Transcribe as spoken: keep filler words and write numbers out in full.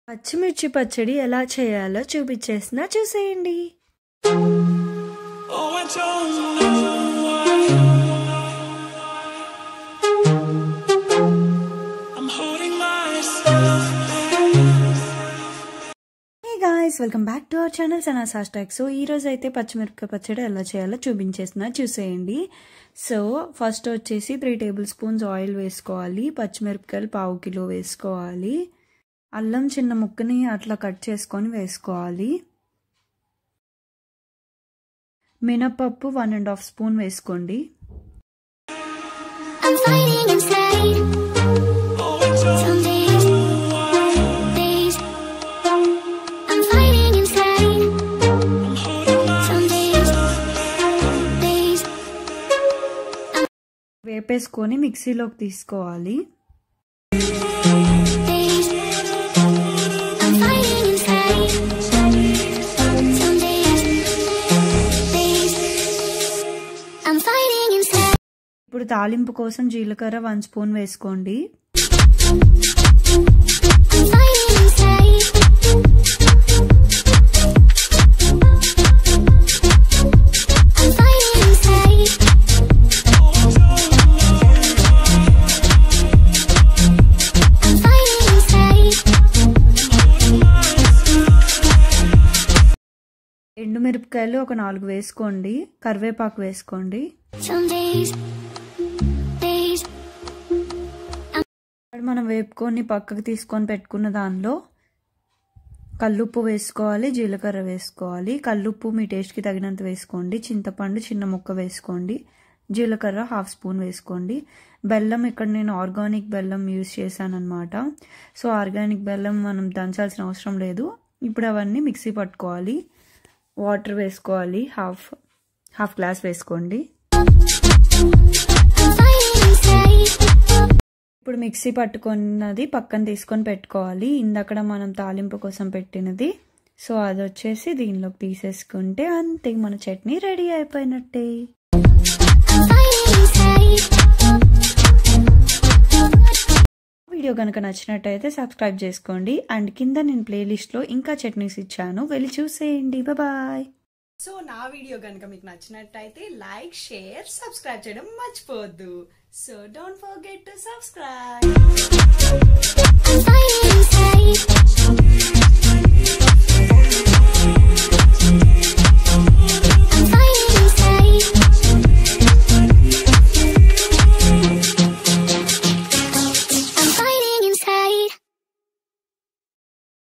పచ్చిమిర్చి పచ్చడి ఎలా చేయాలో చూపించేసినా చూసేయండి. Hey guys, welcome back to our channel Sana's hashtag. So ఈ రోజు అయితే పచ్చిమిరపకాయ పచ్చడి ఎలా చేయాలో చూపించేసినా చూసేయండి. సో ఫస్ట్ వచ్చేసి త్రీ టేబుల్ స్పూన్స్ ఆయిల్ వేసుకోవాలి. పచ్చిమిరపకాయలు పావు కిలో వేసుకోవాలి. అల్లం చిన్న ముక్కని అట్లా కట్ చేసుకొని వేసుకోవాలి. మినపప్పు వన్ అండ్ హాఫ్ స్పూన్ వేసుకోండి. వేపేసుకొని మిక్సీలోకి తీసుకోవాలి. ఇప్పుడు తాలింపు కోసం జీలకర్ర వన్ స్పూన్ వేసుకోండి. ఎండుమిరపకాయలు ఒక నాలుగు వేసుకోండి. కరివేపాకు వేసుకోండి. మనం వేపుకొని పక్కకు తీసుకొని పెట్టుకున్న దానిలో కల్లుప్పు వేసుకోవాలి, జీలకర్ర వేసుకోవాలి. కల్లుప్పు మీ టేస్ట్కి తగినంత వేసుకోండి. చింతపండు చిన్న ముక్క వేసుకోండి. జీలకర్ర హాఫ్ స్పూన్ వేసుకోండి. బెల్లం ఇక్కడ నేను ఆర్గానిక్ బెల్లం యూజ్ చేశాను అనమాట. సో ఆర్గానిక్ బెల్లం మనం దంచాల్సిన అవసరం లేదు. ఇప్పుడు అవన్నీ మిక్సీ పట్టుకోవాలి. వాటర్ వేసుకోవాలి. హాఫ్ హాఫ్ గ్లాస్ వేసుకోండి. ఇప్పుడు మిక్సీ పట్టుకున్నది పక్కన తీసుకొని పెట్టుకోవాలి. ఇందక్కడ మనం తాలింపు కోసం పెట్టినది. సో అది వచ్చేసి దీనిలోకి తీసేసుకుంటే అంతే, మన చట్నీ రెడీ అయిపోయినట్టే. వీడియో కనుక నచ్చినట్టయితే సబ్స్క్రైబ్ చేసుకోండి. అండ్ కింద నేను ప్లేలిస్ట్లో ఇంకా చట్నీస్ ఇచ్చాను, వెళ్ళి చూసేయండి. బాయ్. సో నా వీడియో కనుక మీకు నచ్చినట్టయితే లైక్, షేర్, సబ్స్క్రైబ్ చేయడం మర్చిపోవద్దు. So don't forget to subscribe.